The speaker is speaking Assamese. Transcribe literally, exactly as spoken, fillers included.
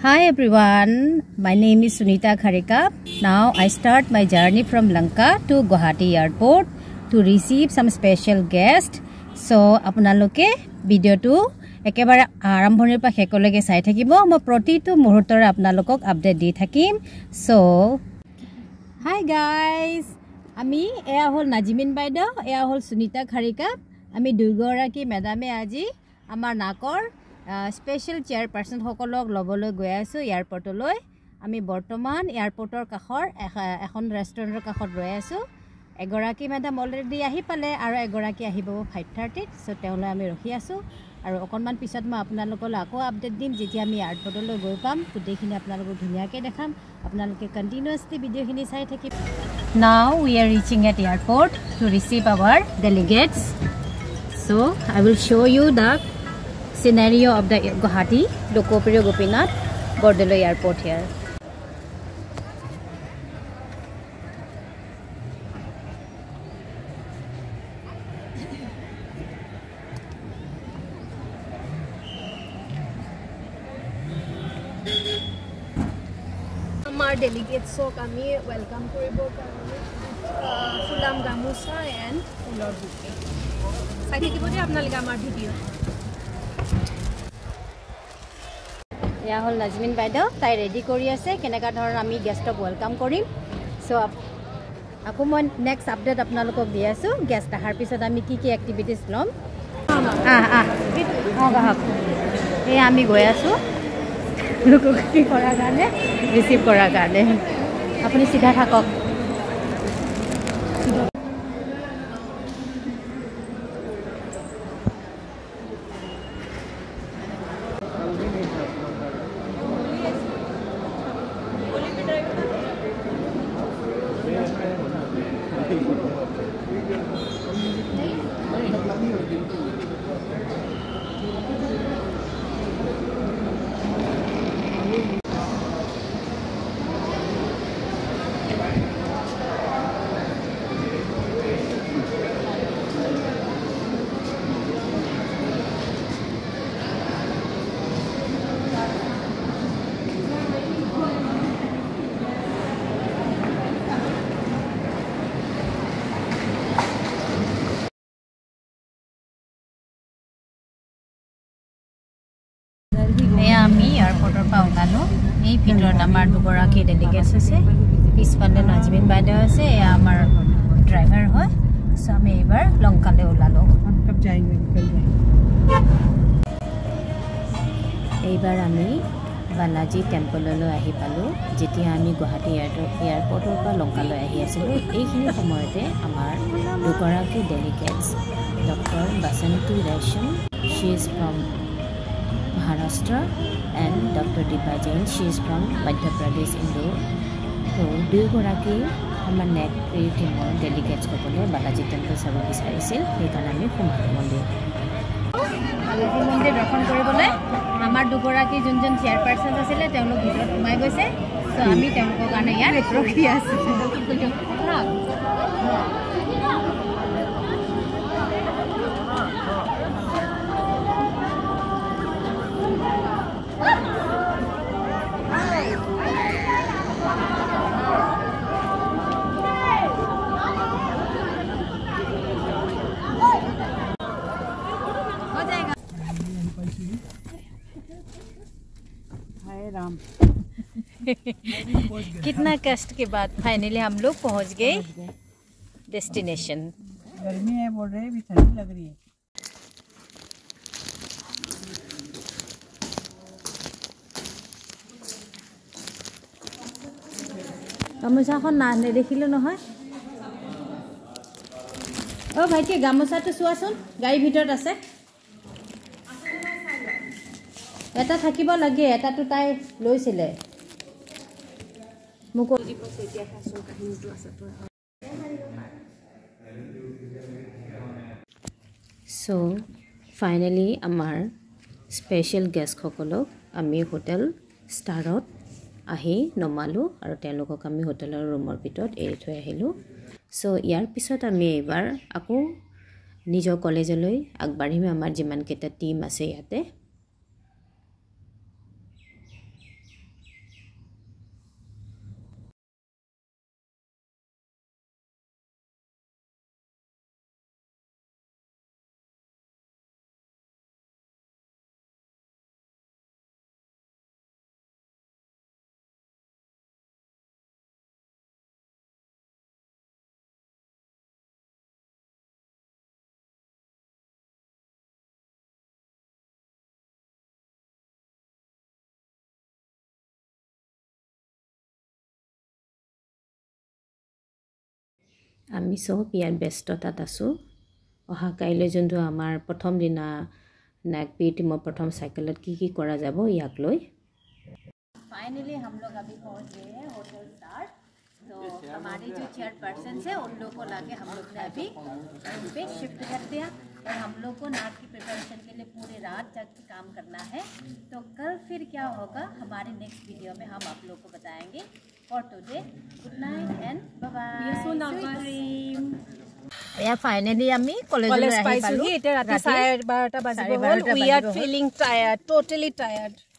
Hi everyone, my name is Sunita Kharika. Now I start my journey from Lanka to Guwahati airport to receive some special guest. So আপোনালোকে ভিডিওটো একেবাৰে আৰম্ভণিৰ পৰা শেষলৈকে চাই থাকিব। মই প্ৰতিটো মুহূৰ্তৰ আপোনালোকক আপডেট দি থাকিম। So hi guys, আমি এয়া হল নাজিমিন বাইদেউ, এয়া হল সুনিতা খাৰিকা। আমি দুগৰাকী মেডামে আজি আমাৰ নাকৰ স্পেশাল চেয়াৰপাৰসন সকলক লবলৈ গৈ আছো এয়াৰপৰ্টলৈ। আমি বৰ্তমান এয়াৰপৰ্টৰ কাষৰ এখন ৰেষ্টুৰেণ্টৰ কাষত ৰৈ আছো। এগৰাকী মেডাম অলৰেডি আহি পালে আৰু এগৰাকী আহিব ফাইভ থাৰ্টিত। সো তেওঁলৈ আমি ৰখি আছো আৰু অকণমান পিছত মই আপোনালোকলৈ আকৌ আপডেট দিম যেতিয়া আমি এয়াৰপৰ্টলৈ গৈ পাম। গোটেইখিনি আপোনালোকক ধুনীয়াকৈ দেখাম। আপোনালোকে কণ্টিনিউয়াছলি ভিডিঅ'খিনি চাই থাকিব। Now we are reaching at airport to receive our delegates. So I will show you the scenario of the Guwahati Lokopriya Gopinath Bordelo Airport here. Our delegates so kami welcome koribo karone fulam gamusa and fulor bouquet. Sai থাকিব দে আপোনালোকে আমাৰ ভিডিও। ইয়া হল নাজমিন বাইদেউ, তাই ৰেডি কৰি আছে কেনেকা ধৰণৰ আমি গেষ্টক ওয়েলকাম কৰিম। সো আকৌ মই নেক্সট আপডেট আপোনালোকক দি আছো। গেষ্ট আহাৰ পিছত আমি কি কি এক্টিভিটিজ লম। আহ আহ অ গাহক এই আমি গৈ আছো লোকক কি কৰাৰ কাৰণে ৰিসিভ কৰাৰ কাৰণে। আপুনি সিধা থাকক। আমি এয়াৰপৰ্টৰ পৰা ওলালো। এই ভিতৰত আমাৰ দুগৰাকী ডেলিগেটছ আছে, পিছফালে নাজমিন বাইদেউ আছে, এয়া আমাৰ ড্ৰাইভাৰ হয়। সো আমি এইবাৰ লংকালৈ ওলালো। এইবাৰ আমি বালাজী টেম্পললৈ আহি পালোঁ। যেতিয়া আমি গুৱাহাটী এয়াৰপৰ্টৰ পৰা লংকালৈ আহি আছিলোঁ, এইখিনি সময়তে আমাৰ দুগৰাকী delegates doctor Basanti Resham, she is from Maharashtra, and Doctor Deepa Jain, she is from Madhya Pradesh, Indore. So দুগৰাকী আমাৰ নেক্সট টিমৰ ডেলিগেটছ সকলে বালাজী টেম্পল চাব বিচাৰিছিল, সেইকাৰণে আমি সোমালো মন্দিৰ। বালাজী মন্দিৰ দৰ্শন কৰিবলৈ আমাৰ দুগৰাকী যোনজন চেয়াৰপাৰসন আছিলে তেওঁলোক ভিতৰত সোমাই গৈছে। সো আমি তেওঁলোকৰ কাৰণে ইয়াত ৰখি আছো। कितना कष्ट के बाद फाइनली हम लोग पहुंच गए डेस्टिनेशन। गर्मी है बोल रहे, भी ठंडी लग रही है। গামোচাখন না নেদেখিলো নহয়। অ ভাইটি গামোচাটো চোৱাচোন, গাড়ীৰ ভিতৰত আছে। এটা থাকিব লাগে, এটাটো তাই লৈছিলে। মোক সো ফাইনেলি আমাৰ স্পেচিয়েল গেষ্টসকলক আমি হোটেল ষ্টাৰত আহি নমালোঁ আৰু তেওঁলোকক আমি হোটেলৰ ৰুমৰ ভিতৰত এৰি থৈ আহিলোঁ। সো ইয়াৰ পিছত আমি এইবাৰ আকৌ নিজৰ কলেজলৈ আগবাঢ়িম। আমাৰ যিমানকেইটা টিম আছে ইয়াতে আমি সব ইয়াৰ ব্যস্ততাত আছোঁ অহা কাইলৈ যোনটো আমাৰ প্ৰথম দিনা নাগপি টিমৰ প্ৰথম সাইকেলত কি কি কৰা যাব ইয়াক লৈ फाइनली हम लोग अभी पहुंच गए हैं होटल स्टार तो हमारे जो चेयरपर्सन है उन लोगों को लाके हम लोग ने अभी रूम पे शिफ्ट कर दिया और हम लोग को नाट की प्रिपरेशन के लिए पूरी रात तक काम करना है तो कल फिर क्या होगा हमारे नेक्स्ट वीडियो में हम आप लोग को बताएंगे for today good night and bye या फाइनली আমি কলেজ পাইছো এটা ৰাতি চাৰে বাৰটা বাজিব হ'ল we are feeling tired totally tired